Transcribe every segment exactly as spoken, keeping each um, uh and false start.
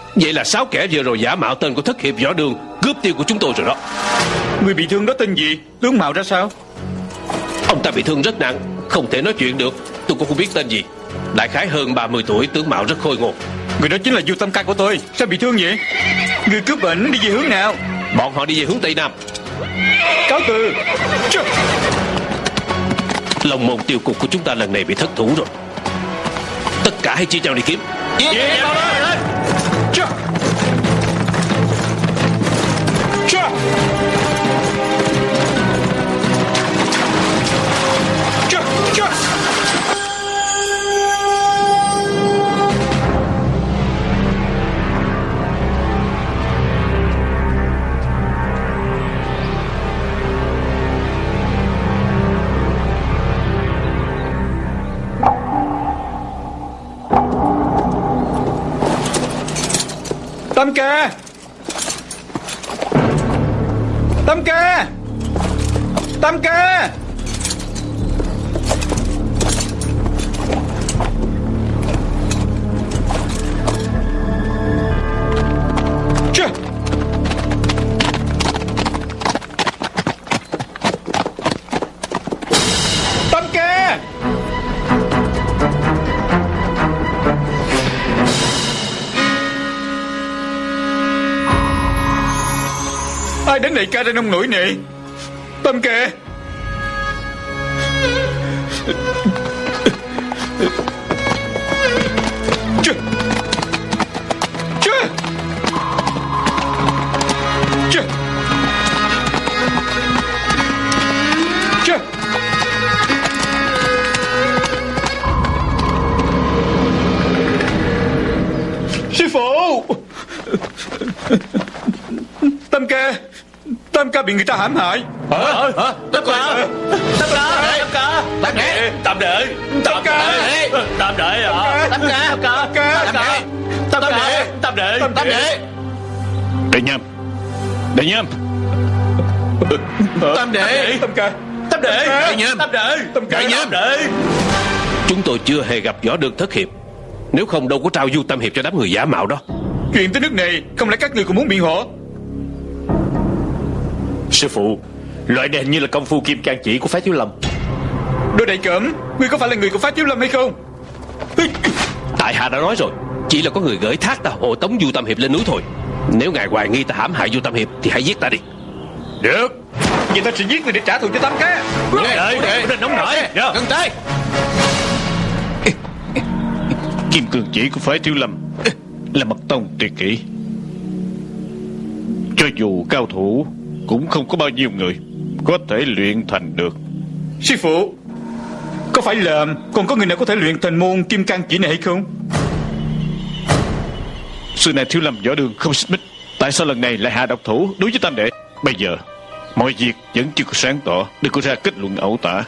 Vậy là sáu kẻ vừa rồi giả mạo tên của thất hiệp võ đường cướp tiêu của chúng tôi rồi đó. Người bị thương đó tên gì, tướng mạo ra sao? Ông ta bị thương rất nặng, không thể nói chuyện được. Tôi cũng không biết tên gì. Đại khái hơn ba mươi tuổi, tướng mạo rất khôi ngô. Người đó chính là Du Tam Ca của tôi. Sao bị thương vậy? Người cướp bệnh đi về hướng nào? Bọn họ đi về hướng Tây Nam. Cáo từ. Chà. Long môn tiêu cục của chúng ta lần này bị thất thủ rồi. Tất cả hãy chia nhau đi kiếm. Yeah, yeah, yeah, yeah, yeah. Chà. Chà. Chà. Chà. Tam Ca, Tam Ca, Tam Ca. Chà. Tam Ca. Ai đến này ca ra nông nổi nè? Tam Ca. Chà. Chà. Chà. Chà. Sư phụ. Tam Ca, Tam Ca bị người ta hãm hại. Hả? Hả? Tam Ca, Tam Ca, Tam Ca, Tam đệ, Tam đệ, Tam Ca, Tam đệ à? Tam Ca, Tam Ca, Tam đệ, Tam đệ, Tam đệ, Tam đệ. Đại Nham, Đại Nham, Tam đệ, Tam Ca, Tam đệ, Đại Nham, Tam đệ, Tam Ca, Đại Nham. Tam đệ. Chúng tôi chưa hề gặp võ đường thất hiệp, nếu không đâu có trao Du Tam Hiệp cho đám người giả mạo đó. Chuyện tới nước này, không lẽ các người cũng muốn biện hộ? Sư phụ, loại này hình như là công phu kim can chỉ của phái Thiếu Lâm. Đồ Đại Cẩm, ngươi có phải là người của phái Thiếu Lâm hay không? Tại hạ đã nói rồi, chỉ là có người gửi thác ta hộ tống Du Tam Hiệp lên núi thôi. Nếu ngài hoài nghi ta hãm hại Du Tam Hiệp thì hãy giết ta đi. Được, vậy ta sẽ giết người để trả thù cho Tam Ca. Đợi, đợi, đừng nóng nổi. Ngừng tay. Kim cương chỉ của phái Thiếu Lâm là mật tông tuyệt kỹ. Cho dù cao thủ cũng không có bao nhiêu người có thể luyện thành được. Sư phụ, có phải là còn có người nào có thể luyện thành môn kim cang chỉ này hay không? Xưa này Thiếu Lâm võ đường không xích mích, tại sao lần này lại hạ độc thủ đối với Tam đệ? Bây giờ mọi việc vẫn chưa có sáng tỏ, đừng có ra kết luận ẩu tả.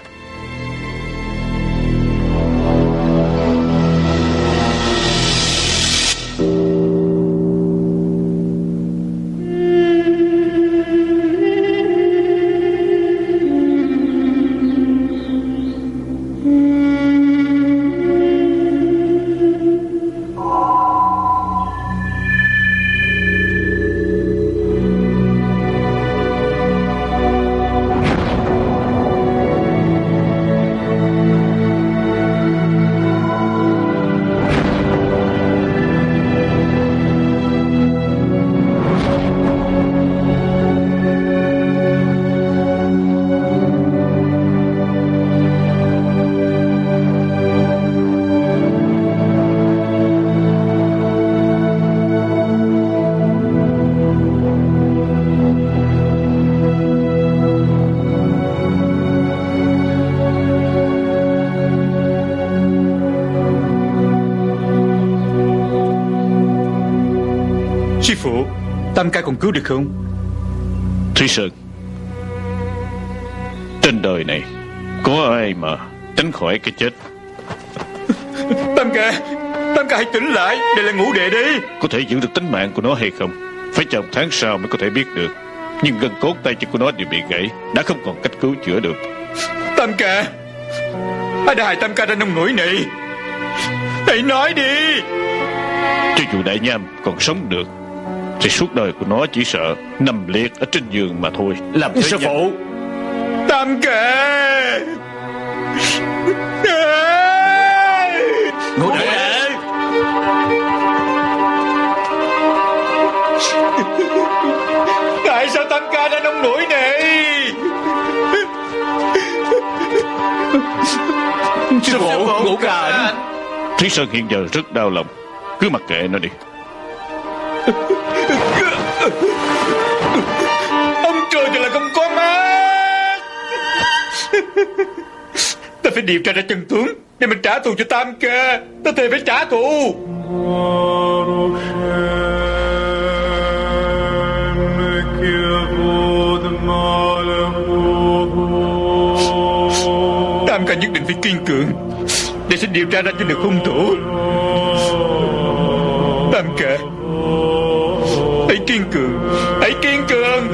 Sư phụ, Tam Ca còn cứu được không? Thúy Sơn, trên đời này có ai mà tránh khỏi cái chết? Tam Ca, Tam Ca hãy tỉnh lại, đây là ngũ đệ đi. Có thể giữ được tính mạng của nó hay không phải chờ một tháng sau mới có thể biết được. Nhưng gân cốt tay chân của nó đều bị gãy, đã không còn cách cứu chữa được. Tam Ca, ai đã hại Tam Ca ra nông nổi này? Hãy nói đi. Cho dù đại nham còn sống được thì suốt đời của nó chỉ sợ nằm liệt ở trên giường mà thôi. Làm thế Sư nham... phụ. Tam Kệ. Ngũ đệ. Tại sao Tam ca đã nông nổi này? Sư phụ. Ngũ ca. Thúy Sơn hiện giờ rất đau lòng, cứ mặc kệ nó đi. Ông trời thì là không có mắt. Ta phải điều tra ra chân tướng để mình trả thù cho Tam ca. Ta thề phải trả thù. Tam ca nhất định phải kiên cường để xin điều tra ra cho được hung thủ. Tam ca, hãy kiên cường, hãy kiên cường.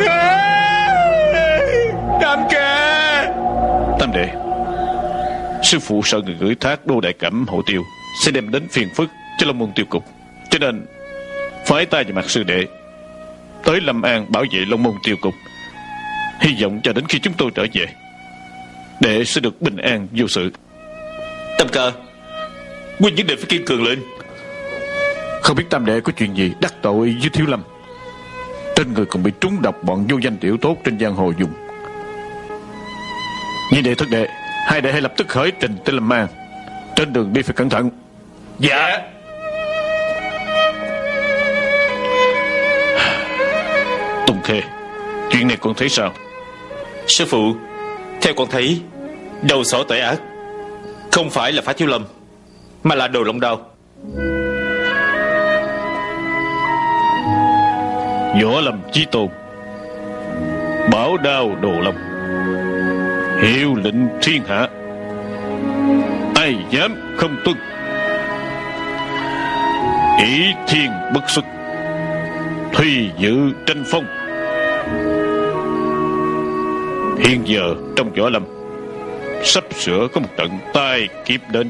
Tam ca. Tam đệ, sư phụ sợ người gửi thác Đô Đại Cẩm Hộ Tiêu sẽ đem đến phiền phức cho Long Môn Tiêu Cục, cho nên phái ta và mặt sư đệ tới Lâm An bảo vệ Long Môn Tiêu Cục, hy vọng cho đến khi chúng tôi trở về đệ sẽ được bình an vô sự. Tam ca, huynh nhất định phải kiên cường lên. Không biết tam đệ có chuyện gì đắc tội với Thiếu Lâm, trên người còn bị trúng độc bọn vô danh tiểu tốt trên giang hồ dùng. Nhị đệ thất đệ, hai đệ hãy lập tức khởi trình tới Lâm An, trên đường đi phải cẩn thận. Dạ. Tùng Khê, chuyện này con thấy sao? Sư phụ, theo con thấy, đầu sỏ tội ác không phải là Phá Thiếu Lâm, mà là Đồ Long Đao. Võ Lâm Chí Tôn, bảo đao Đồ Long, hiệu lệnh thiên hạ, ai dám không tuân? Ý thiên bất xuất, thuy dự tranh phong. Hiện giờ trong Võ Lâm sắp sửa có một trận tai kiếp đến.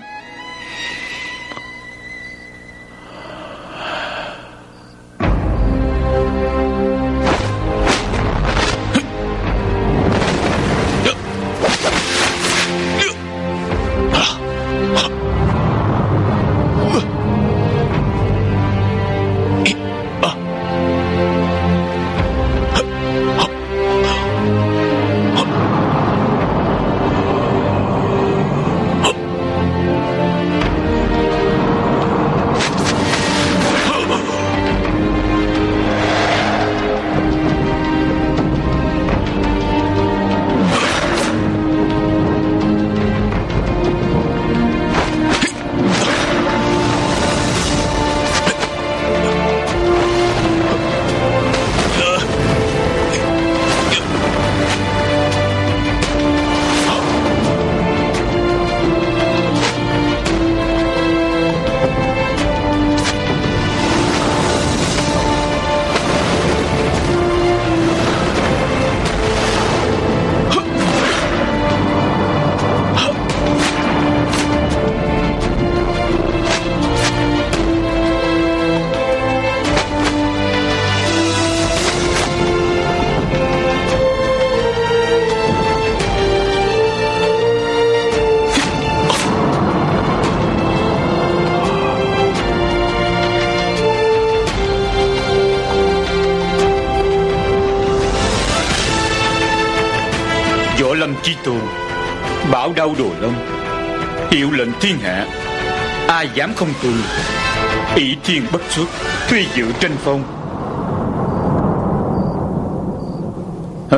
Lâm Chí Tôn, bảo đao Đồ Long, hiệu lệnh thiên hạ, ai dám không tuân? Ỷ thiên bất xuất, thuy dự tranh phong. Hả?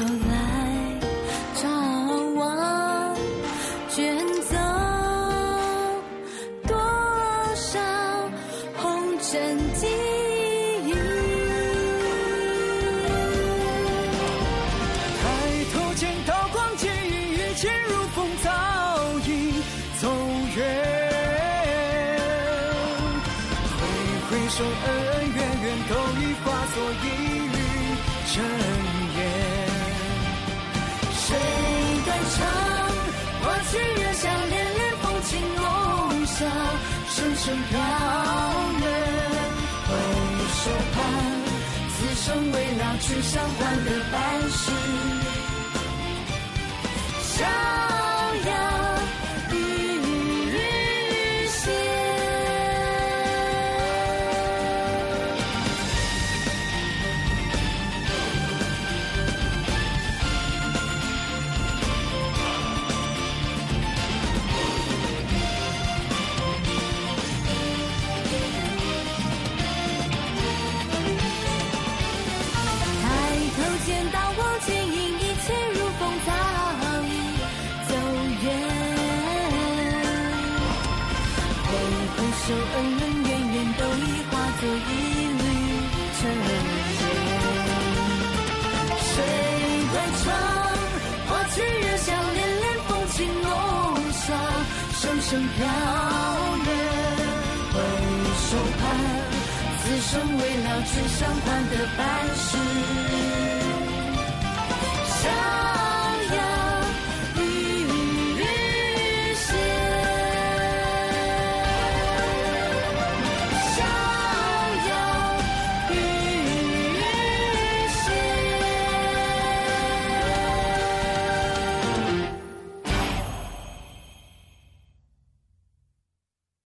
来找我，卷走多少红尘记忆。 抬头见到光景，一切如风早已走远。回回首恩恩怨怨，都已化作一缕尘烟。 谁断肠？过去月下恋恋风轻弄笑，声声飘远。回首盼，此生未了去相还的半世。逍遥雨歇。见到我剪影，一切如风早已走远。回回首恩恩怨怨，都已化作一缕尘烟。谁断肠？过去月下恋恋风轻弄笑，声声飘远。回首盼，此生未了去相还的半世。逍